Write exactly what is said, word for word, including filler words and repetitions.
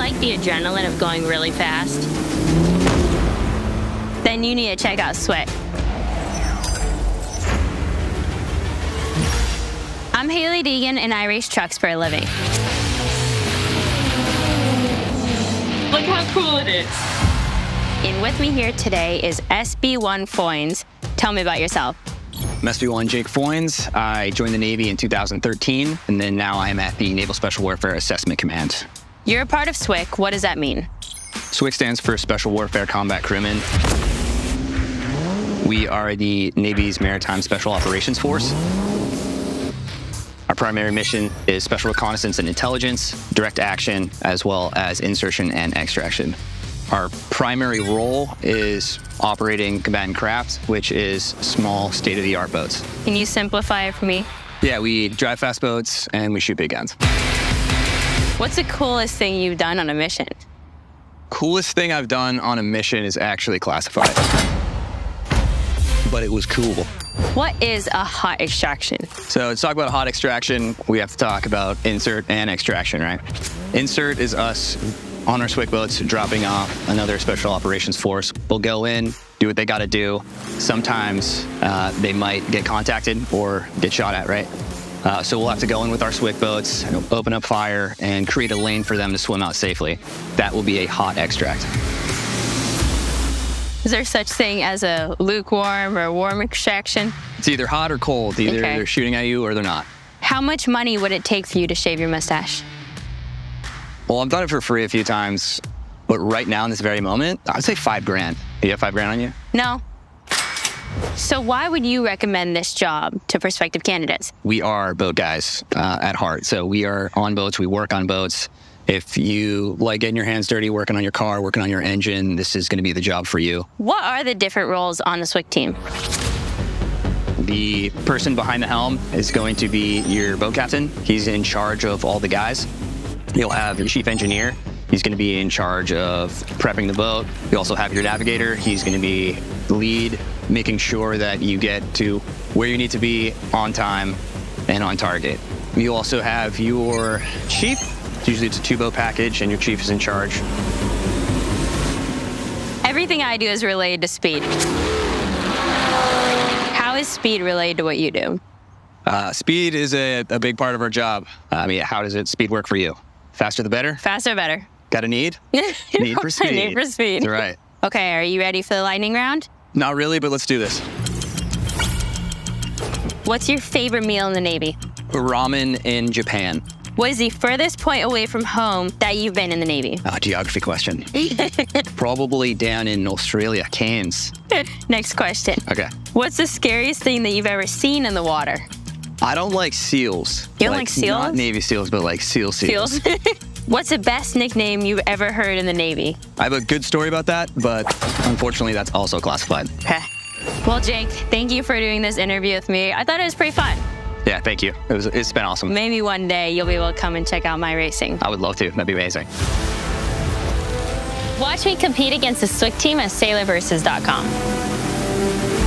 like the adrenaline of going really fast? Then you need to check out SWIC. I'm Haley Deegan, and I race trucks for a living. Look how cool it is. And with me here today is S B one Foynes. Tell me about yourself. I'm S B one Jake Foynes. I joined the Navy in two thousand thirteen, and then now I'm at the Naval Special Warfare Assessment Command. You're a part of SWIC. What does that mean? SWIC stands for Special Warfare Combat Crewmen. We are the Navy's Maritime Special Operations Force. Our primary mission is special reconnaissance and intelligence, direct action, as well as insertion and extraction. Our primary role is operating combatant craft, which is small, state-of-the-art boats. Can you simplify it for me? Yeah, we drive fast boats and we shoot big guns. What's the coolest thing you've done on a mission? Coolest thing I've done on a mission is actually classified. But it was cool. What is a hot extraction? So to talk about hot extraction, we have to talk about insert and extraction, right? Insert is us on our SWIC boats dropping off another special operations force. We'll go in, do what they got to do. Sometimes uh, they might get contacted or get shot at, right? Uh, so we'll have to go in with our SWIC boats, open up fire, and create a lane for them to swim out safely. That will be a hot extract. Is there such thing as a lukewarm or warm extraction? It's either hot or cold. Either Okay. they're shooting at you or they're not. How much money would it take for you to shave your mustache? Well, I've done it for free a few times, but right now in this very moment, I'd say five grand. Do you have five grand on you? No. So why would you recommend this job to prospective candidates? We are boat guys uh, at heart. So we are on boats, we work on boats. If you like getting your hands dirty, working on your car, working on your engine, this is going to be the job for you. What are the different roles on the SWIC team? The person behind the helm is going to be your boat captain. He's in charge of all the guys. You'll have your chief engineer. He's going to be in charge of prepping the boat. You also have your navigator. He's going to be the lead, making sure that you get to where you need to be on time and on target. You also have your chief. Usually it's a two-boat package, and your chief is in charge. Everything I do is related to speed. How is speed related to what you do? Uh, speed is a, a big part of our job. Uh, I mean, how does it speed work for you? Faster the better? Faster, better. Got a need? Need for speed. Need for speed. That's right. Okay, are you ready for the lightning round? Not really, but let's do this. What's your favorite meal in the Navy? Ramen in Japan. What is the furthest point away from home that you've been in the Navy? Uh, geography question. Probably down in Australia, Cairns. Next question. Okay. What's the scariest thing that you've ever seen in the water? I don't like seals. You don't like seals? Not Navy SEALs, but like SEAL SEALs. Seals? What's the best nickname you've ever heard in the Navy? I have a good story about that, but unfortunately that's also classified. Okay. Well, Jake, thank you for doing this interview with me. I thought it was pretty fun. Yeah, thank you. It was, it's been awesome. Maybe one day you'll be able to come and check out my racing. I would love to. That'd be amazing. Watch me compete against the SWIC team at sailor versus dot com.